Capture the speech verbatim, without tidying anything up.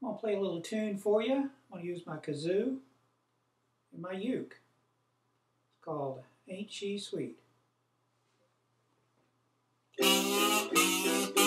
I'm going to play a little tune for you. I'm going to use my kazoo and my uke. It's called Ain't She Sweet.